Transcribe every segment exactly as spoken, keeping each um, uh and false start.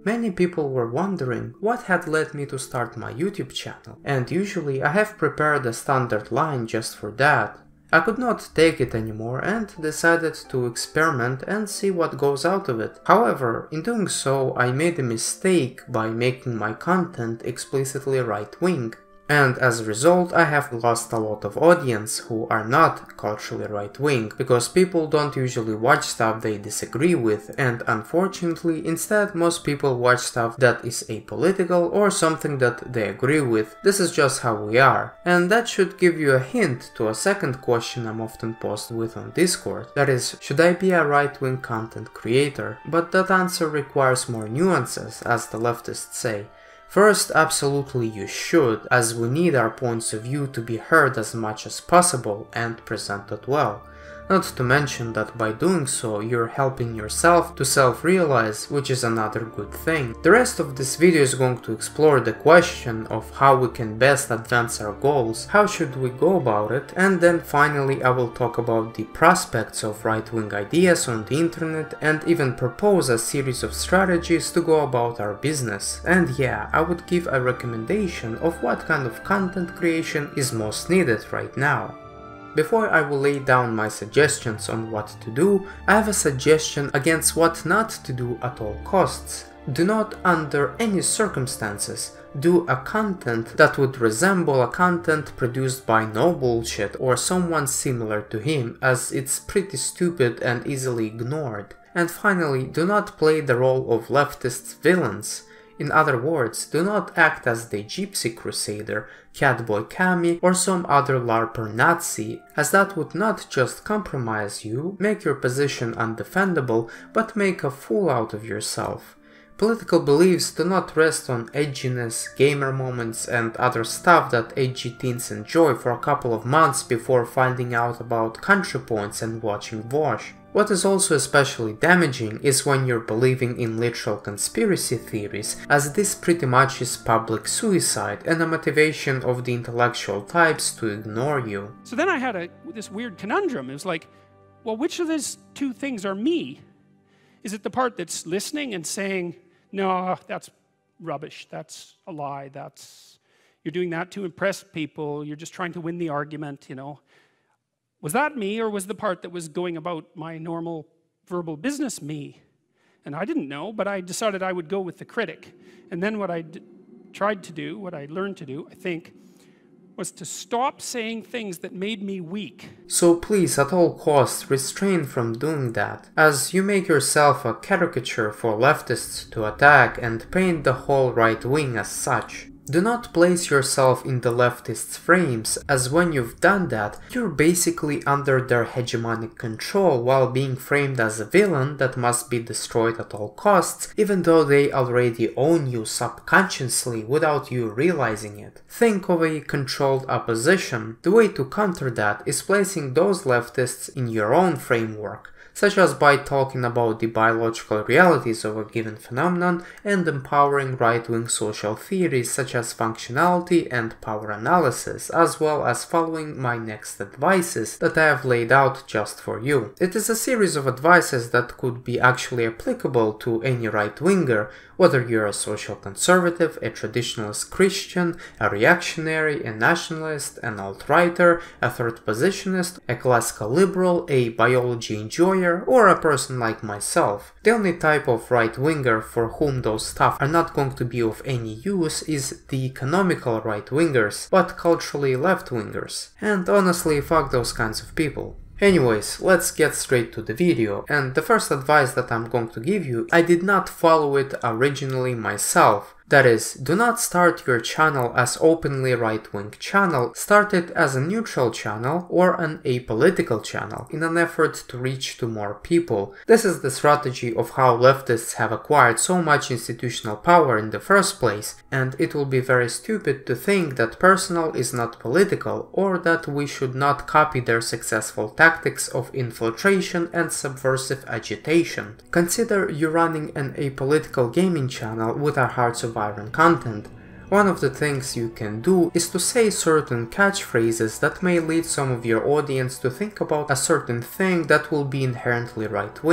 Many people were wondering what had led me to start my YouTube channel, and usually I have prepared a standard line just for that. I could not take it anymore and decided to experiment and see what goes out of it. However, in doing so, I made a mistake by making my content explicitly right-wing. And as a result, I have lost a lot of audience who are not culturally right-wing, because people don't usually watch stuff they disagree with, and unfortunately, instead most people watch stuff that is apolitical or something that they agree with. This is just how we are. And that should give you a hint to a second question I'm often posed with on Discord. That is, should I be a right-wing content creator? But that answer requires more nuances, as the leftists say. First, absolutely you should, as we need our points of view to be heard as much as possible and presented well. Not to mention that by doing so, you're helping yourself to self-realize, which is another good thing. The rest of this video is going to explore the question of how we can best advance our goals, how should we go about it, and then finally I will talk about the prospects of right-wing ideas on the internet and even propose a series of strategies to go about our business. And yeah, I would give a recommendation of what kind of content creation is most needed right now. Before I will lay down my suggestions on what to do, I have a suggestion against what not to do at all costs. Do not, under any circumstances, do a content that would resemble a content produced by No Bullshit or someone similar to him, as it's pretty stupid and easily ignored. And finally, do not play the role of leftist villains. In other words, do not act as the Gypsy Crusader, Catboy Kami, or some other LARPer Nazi, as that would not just compromise you, make your position undefendable, but make a fool out of yourself. Political beliefs do not rest on edginess, gamer moments, and other stuff that edgy teens enjoy for a couple of months before finding out about country points and watching Vosh. What is also especially damaging is when you're believing in literal conspiracy theories, as this pretty much is public suicide and a motivation of the intellectual types to ignore you. So then I had a, this weird conundrum. It was like, well, which of these two things are me? Is it the part that's listening and saying, no, that's rubbish, that's a lie, that's, you're doing that to impress people, you're just trying to win the argument, you know? Was that me, or was the part that was going about my normal verbal business me? And I didn't know, but I decided I would go with the critic. And then what I d tried to do, what I learned to do, I think, was to stop saying things that made me weak. So please, at all costs, refrain from doing that, as you make yourself a caricature for leftists to attack and paint the whole right wing as such. Do not place yourself in the leftists' frames, as when you've done that, you're basically under their hegemonic control while being framed as a villain that must be destroyed at all costs, even though they already own you subconsciously without you realizing it. Think of a controlled opposition. The way to counter that is placing those leftists in your own framework, such as by talking about the biological realities of a given phenomenon and empowering right-wing social theories such as functionality and power analysis, as well as following my next advices that I have laid out just for you. It is a series of advices that could be actually applicable to any right-winger, whether you're a social conservative, a traditionalist Christian, a reactionary, a nationalist, an alt-righter, a third positionist, a classical liberal, a biology enjoyer, or a person like myself. The only type of right-winger for whom those stuff are not going to be of any use is the economical right-wingers, but culturally left-wingers. And honestly, fuck those kinds of people. Anyways, let's get straight to the video, and the first advice that I'm going to give you, I did not follow it originally myself. That is, do not start your channel as openly right-wing channel, start it as a neutral channel or an apolitical channel in an effort to reach to more people. This is the strategy of how leftists have acquired so much institutional power in the first place, and it will be very stupid to think that personal is not political, or that we should not copy their successful tactics of infiltration and subversive agitation. Consider you running an apolitical gaming channel with a Hearts of Iron content. One of the things you can do is to say certain catchphrases that may lead some of your audience to think about a certain thing that will be inherently right-wing.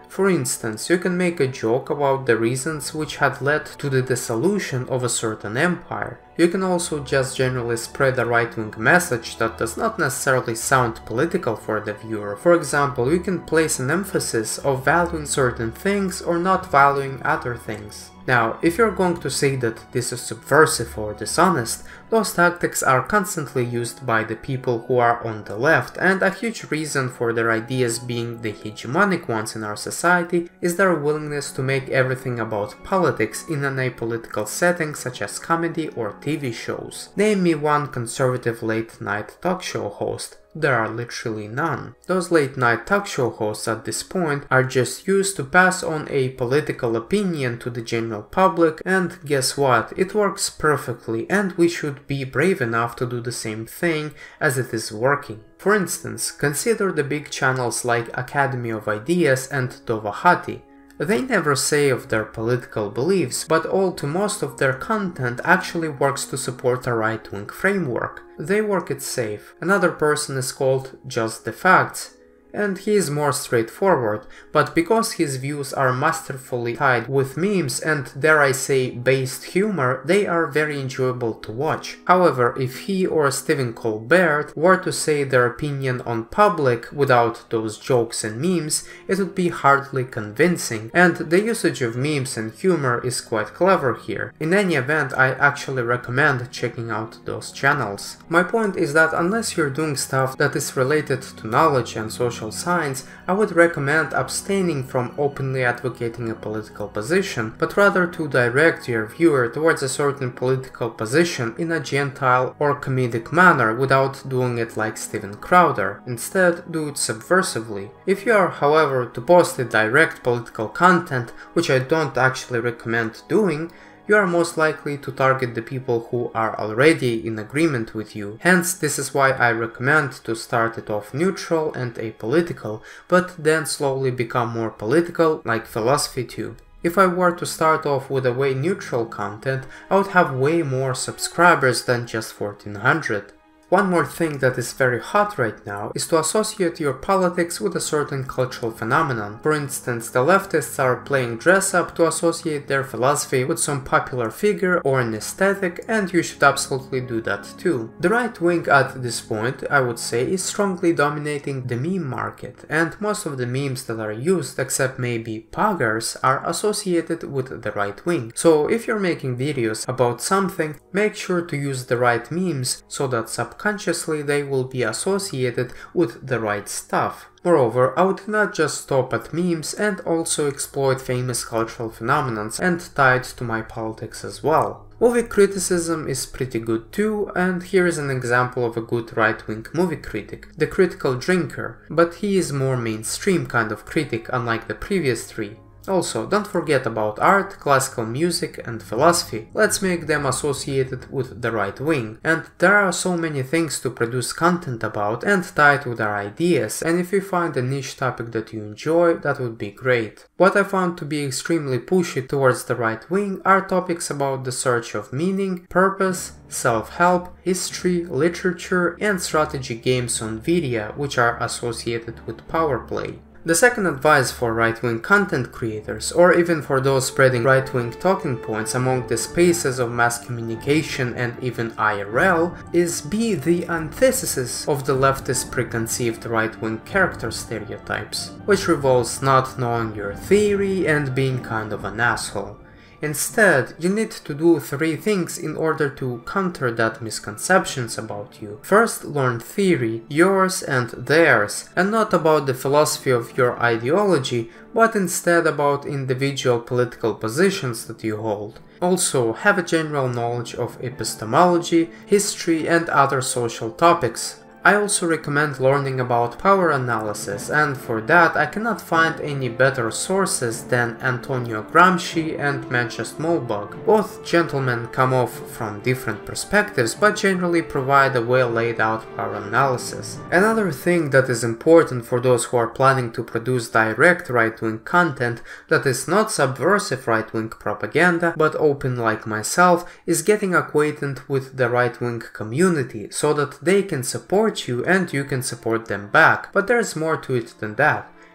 For instance, you can make a joke about the reasons which had led to the dissolution of a certain empire. You can also just generally spread a right-wing message that does not necessarily sound political for the viewer. For example, you can place an emphasis of valuing certain things or not valuing other things. Now, if you're going to say that this is subversive or dishonest, those tactics are constantly used by the people who are on the left, and a huge reason for their ideas being the hegemonic ones in our society is their willingness to make everything about politics in an apolitical setting such as comedy or T V shows. Name me one conservative late-night talk show host. There are literally none. Those late-night talk show hosts at this point are just used to pass on a political opinion to the general public, and guess what? It works perfectly, and we should be brave enough to do the same thing as it is working. For instance, consider the big channels like Academy of Ideas and Dovahati. They never say of their political beliefs, but all to most of their content actually works to support a right-wing framework. They work it safe. Another person is called Just the Facts, and he is more straightforward, but because his views are masterfully tied with memes and, dare I say, based humor, they are very enjoyable to watch. However, if he or Stephen Colbert were to say their opinion on public without those jokes and memes, it would be hardly convincing, and the usage of memes and humor is quite clever here. In any event, I actually recommend checking out those channels. My point is that unless you're doing stuff that is related to knowledge and social science, I would recommend abstaining from openly advocating a political position, but rather to direct your viewer towards a certain political position in a gentile or comedic manner without doing it like Steven Crowder. Instead, do it subversively. If you are, however, to post a direct political content, which I don't actually recommend doing, you are most likely to target the people who are already in agreement with you. Hence, this is why I recommend to start it off neutral and apolitical, but then slowly become more political, like Philosophy Tube. If I were to start off with a way neutral content, I would have way more subscribers than just fourteen hundred. One more thing that is very hot right now is to associate your politics with a certain cultural phenomenon. For instance, the leftists are playing dress up to associate their philosophy with some popular figure or an aesthetic, and you should absolutely do that too. The right wing at this point, I would say, is strongly dominating the meme market, and most of the memes that are used, except maybe poggers, are associated with the right wing. So if you're making videos about something, make sure to use the right memes so that subconsciously Consciously they will be associated with the right stuff. Moreover, I would not just stop at memes and also exploit famous cultural phenomena and tie it to my politics as well. Movie criticism is pretty good too, and here is an example of a good right-wing movie critic, The Critical Drinker, but he is more mainstream kind of critic unlike the previous three. Also, don't forget about art, classical music and philosophy. Let's make them associated with the right wing. And there are so many things to produce content about and tie it with our ideas, and if you find a niche topic that you enjoy, that would be great. What I found to be extremely pushy towards the right wing are topics about the search of meaning, purpose, self-help, history, literature and strategy games on video, which are associated with power play. The second advice for right-wing content creators, or even for those spreading right-wing talking points among the spaces of mass communication and even I R L, is be the antithesis of the leftist preconceived right-wing character stereotypes, which revolves not knowing your theory and being kind of an asshole. Instead, you need to do three things in order to counter that misconceptions about you. First, learn theory, yours and theirs, and not about the philosophy of your ideology, but instead about individual political positions that you hold. Also, have a general knowledge of epistemology, history and other social topics. I also recommend learning about power analysis, and for that I cannot find any better sources than Antonio Gramsci and Manchester Molbug. Both gentlemen come off from different perspectives, but generally provide a well laid out power analysis. Another thing that is important for those who are planning to produce direct right-wing content that is not subversive right-wing propaganda, but open like myself, is getting acquainted with the right-wing community so that they can support you and you can support them back. But there's more to it than that.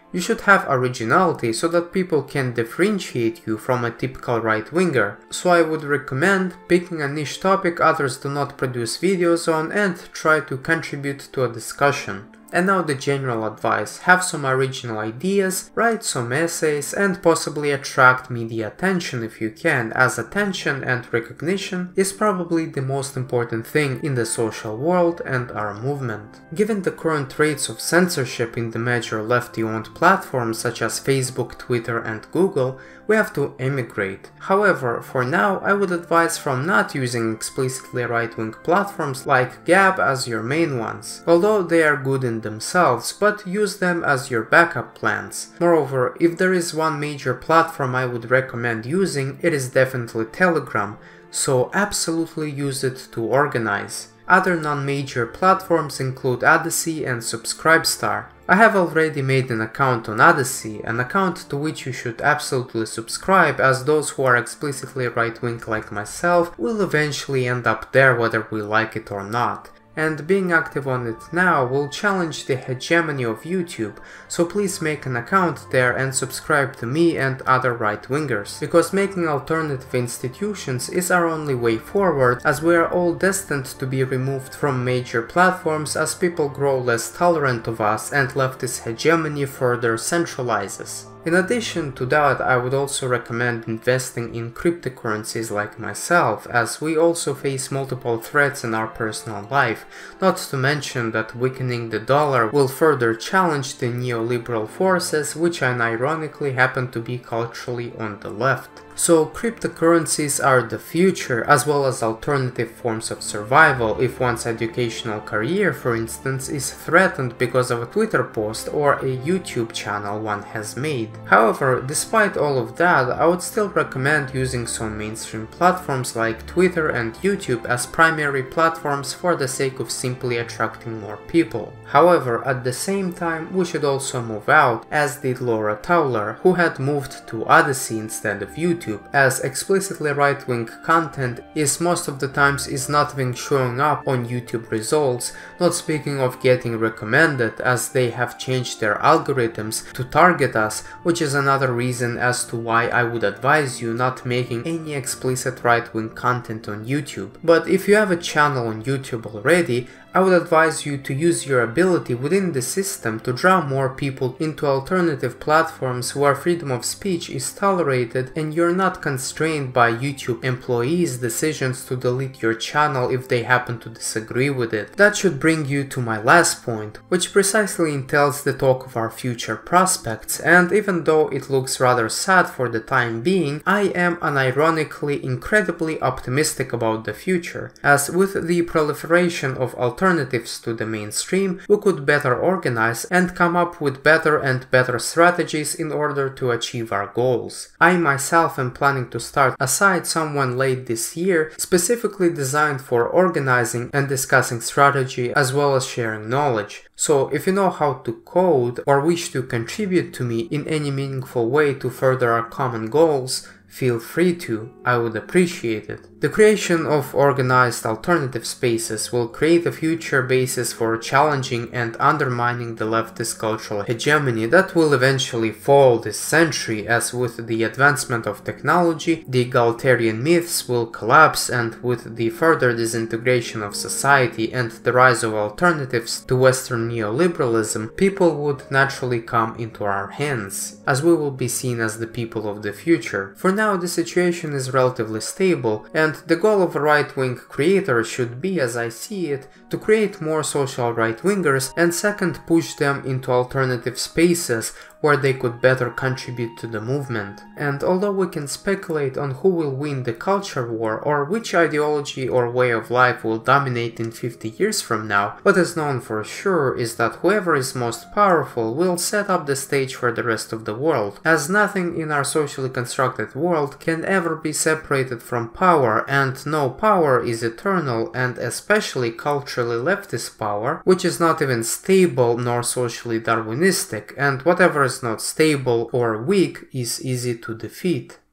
You should have originality so that people can differentiate you from a typical right-winger. So I would recommend picking a niche topic others do not produce videos on and try to contribute to a discussion. And now the general advice: have some original ideas, write some essays, and possibly attract media attention if you can, as attention and recognition is probably the most important thing in the social world and our movement. Given the current rates of censorship in the major lefty-owned platforms such as Facebook, Twitter, and Google, we have to emigrate. However, for now, I would advise from not using explicitly right-wing platforms like Gab as your main ones, although they are good in themselves, but use them as your backup plans. Moreover, if there is one major platform I would recommend using, it is definitely Telegram, so absolutely use it to organize. Other non-major platforms include Odyssey and Subscribestar. I have already made an account on Odyssey, an account to which you should absolutely subscribe, as those who are explicitly right-wing like myself will eventually end up there whether we like it or not. And being active on it now will challenge the hegemony of YouTube, so please make an account there and subscribe to me and other right-wingers, because making alternative institutions is our only way forward, as we are all destined to be removed from major platforms as people grow less tolerant of us and leftist hegemony further centralizes. In addition to that, I would also recommend investing in cryptocurrencies like myself, as we also face multiple threats in our personal life, not to mention that weakening the dollar will further challenge the neoliberal forces, which unironically happen to be culturally on the left. So cryptocurrencies are the future, as well as alternative forms of survival if one's educational career, for instance, is threatened because of a Twitter post or a YouTube channel one has made. However, despite all of that, I would still recommend using some mainstream platforms like Twitter and YouTube as primary platforms for the sake of simply attracting more people. However, at the same time, we should also move out, as did Laura Towler, who had moved to Odyssey instead of YouTube, as explicitly right-wing content is most of the times is not even showing up on YouTube results, not speaking of getting recommended, as they have changed their algorithms to target us, which is another reason as to why I would advise you not making any explicit right-wing content on YouTube. But if you have a channel on YouTube already, I would advise you to use your ability within the system to draw more people into alternative platforms where freedom of speech is tolerated and you're not constrained by YouTube employees' decisions to delete your channel if they happen to disagree with it. That should bring you to my last point, which precisely entails the talk of our future prospects, and even though it looks rather sad for the time being, I am unironically incredibly optimistic about the future, as with the proliferation of alternatives alternatives to the mainstream, we could better organize and come up with better and better strategies in order to achieve our goals. I myself am planning to start a site someone late this year, specifically designed for organizing and discussing strategy as well as sharing knowledge. So if you know how to code or wish to contribute to me in any meaningful way to further our common goals, feel free to, I would appreciate it. The creation of organized alternative spaces will create a future basis for challenging and undermining the leftist cultural hegemony that will eventually fall this century, as with the advancement of technology, the egalitarian myths will collapse, and with the further disintegration of society and the rise of alternatives to Western neoliberalism, people would naturally come into our hands, as we will be seen as the people of the future. For now, the situation is relatively stable, and the goal of a right-wing creator should be, as I see it, to create more social right-wingers and second, push them into alternative spaces where they could better contribute to the movement. And although we can speculate on who will win the culture war or which ideology or way of life will dominate in fifty years from now, what is known for sure is that whoever is most powerful will set up the stage for the rest of the world, as nothing in our socially constructed world can ever be separated from power, and no power is eternal, and especially culturally leftist power, which is not even stable nor socially Darwinistic, and whatever is not stable or weak is easy to defeat.